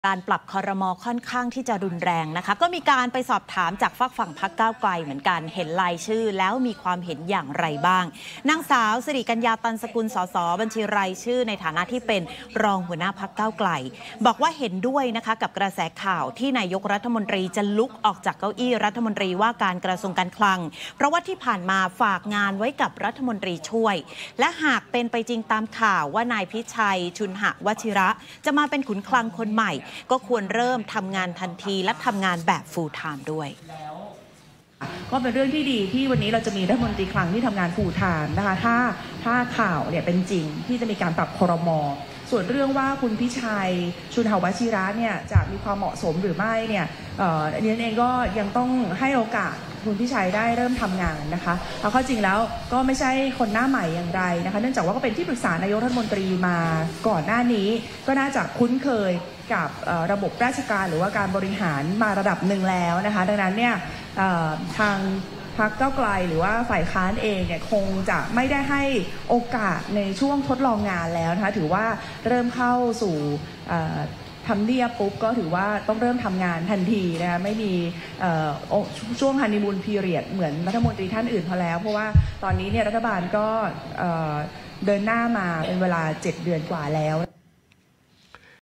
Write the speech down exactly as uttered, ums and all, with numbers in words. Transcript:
การปรับครม.ค่อนข้างที่จะรุนแรงนะคะก็มีการไปสอบถามจากฝั่งฝั่งพรรคก้าวไกลเหมือนกันเห็นรายชื่อแล้วมีความเห็นอย่างไรบ้างนางสาวสิริกัญญาตันสกุลสสบัญชีรายชื่อในฐานะที่เป็นรองหัวหน้าพรรคก้าวไกลบอกว่าเห็นด้วยนะคะกับกระแสข่าวที่นายกรัฐมนตรีจะลุกออกจากเก้าอี้รัฐมนตรีว่าการกระทรวงการคลังเพราะว่าที่ผ่านมาฝากงานไว้กับรัฐมนตรีช่วยและหากเป็นไปจริงตามข่าวว่านายพิชัยชุนหวชิระจะมาเป็นขุนคลังคนใหม่ก็ควรเริ่มทำงานทันทีและทำงานแบบ full time ด้วยก็เป็นเรื่องที่ดีที่วันนี้เราจะมีรัฐมนตรีคลังที่ทำงาน full time นะคะถ้าถ้าข่าวเนี่ยเป็นจริงที่จะมีการปรับครม.ส่วนเรื่องว่าคุณพิชัยชุนหวชิระเนี่ยจะมีความเหมาะสมหรือไม่เนี่ยเอ่ออันนี้เองก็ยังต้องให้โอกาสคุณพิชัยได้เริ่มทำงานนะคะเอาเข้าจริงแล้วก็ไม่ใช่คนหน้าใหม่อย่างไรนะคะเนื่องจากว่าก็เป็นที่ปรึกษานายกรัฐมนตรีมาก่อนหน้านี้ก็น่าจะคุ้นเคยกับระบบราชการหรือว่าการบริหารมาระดับหนึ่งแล้วนะคะดังนั้นเนี่ยทางพรรคก้าวไกลหรือว่าฝ่ายค้านเองเนี่ยคงจะไม่ได้ให้โอกาสในช่วงทดลองงานแล้วนะคะถือว่าเริ่มเข้าสู่ทำเนียบปุ๊บก็ถือว่าต้องเริ่มทำงานทันทีนะคะไม่มีช่วงฮันนีมูนพีเรียดเหมือนรัฐมนตรีท่านอื่นพอแล้วเพราะว่าตอนนี้เนี่ยรัฐบาลก็เดินหน้ามาเป็นเวลาเจ็ดเดือนกว่าแล้ว